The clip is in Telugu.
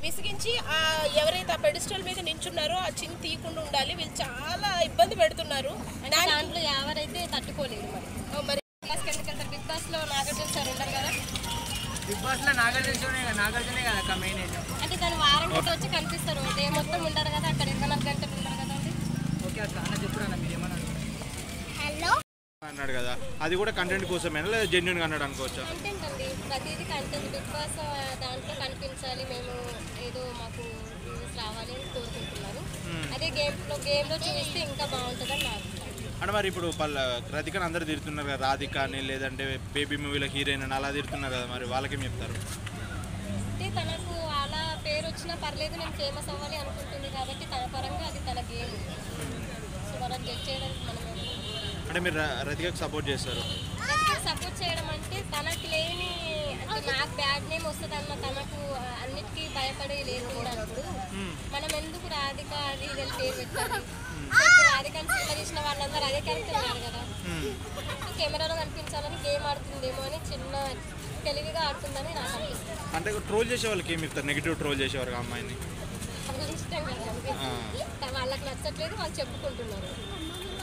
విసిగించి ఎవరైతే ఆ పెడిస్టల్ మీద నించున్నారో ఆ చిన్న తీయకుండా ఉండాలి. వీళ్ళు చాలా ఇబ్బంది పెడుతున్నారు. దాంట్లో ఎవరైతే తట్టుకోలేదు మరి బిగ్ బాస్ లో నాగార్జున సార్ ఉంటారు కదా, బిగ్ బాస్ లో నాగార్జునే కదా మెయిన్ అయితే. అంటే దాని వారం పూట వచ్చి కనిపిస్తారు, డే మొత్తం ఉంటారు కదా, అక్కడ 24 గంటలు ఉంటారు కదా అండి. ఓకే అక్క అన్న చెప్పురా మీరు ఏమన్నా అన్నాడు కదా, అది కూడా కంటెంట్ కోసమేనా లేదా జెన్యున్ గా అన్నాడు అనుకోవచ్చా? కంటెంట్ అండి, ప్రతిదీ కంటెంట్. బిగ్ బాస్ దాంట్లో కనిపించాలి, మేము ఏదో మాకు వ్యూస్ రావాలి అని కోరుకుంటున్నారు. అదే గేమ్లో చూస్తే ఇంకా బాగుంటుందని నాకు. అంటే మరి ఇప్పుడు రాధికని అందరు తిడుతున్నారు కదా, రాధిక అని లేదంటే బేబీ మూవీలో హీరోయిన్ అని అలా తిడుతున్నారు కదా, మరి వాళ్ళకేం చెప్తారు? అంటే తనకు అలా పేరు వచ్చినా పర్లేదు, నేను ఫేమస్ అవ్వాలి అనుకుంటుంది కాబట్టి తన పరంగా అది తన గేమ్. సో మనం జడ్జ్ చేయడానికి మనం అంటే మీరు రాధికకు సపోర్ట్ చేస్తారు? రాధికకు సపోర్ట్ చేయడం అంటే తనకి లేని, అంటే నాకు బ్యాడ్ నేమ్ వస్తుంది అన్న తనకు అన్నిటికీ భయపడే లేదు కూడా. అప్పుడు మనం ఎందుకు రాధిక అది ఇది పేరు పెట్టాలి? రాధికని సినిమా తీసిన వాళ్ళందరూ అదే క్యారెక్టర్ ఉన్నారు కదా, కెమెరాలో కనిపించాలని గేమ్ ఆడుతుందేమో అని చిన్న తెలివిగా ఆడుతుందని నాకు అనిపిస్తుంది. అంటే ట్రోల్ చేసే వాళ్ళకి ఏమి చెప్తారు? నెగిటివ్ ట్రోల్ చేసేవారు అమ్మాయిని వాళ్ళ ఇష్టం కదా, వాళ్ళకి నచ్చట్లేదు, వాళ్ళు చెప్పుకుంటున్నారు.